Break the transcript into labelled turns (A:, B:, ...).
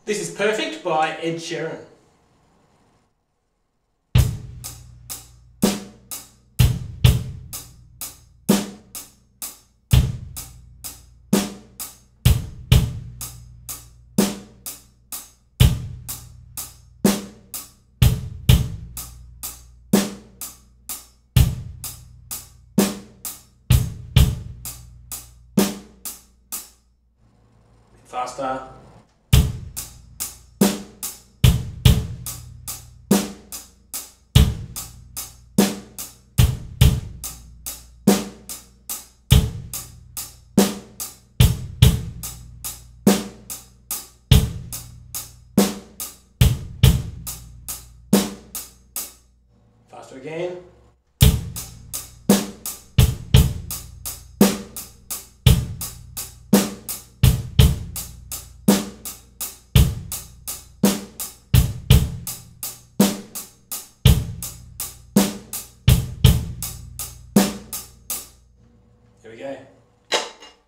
A: This is Perfect by Ed Sheeran. Faster. Faster again. Here we go.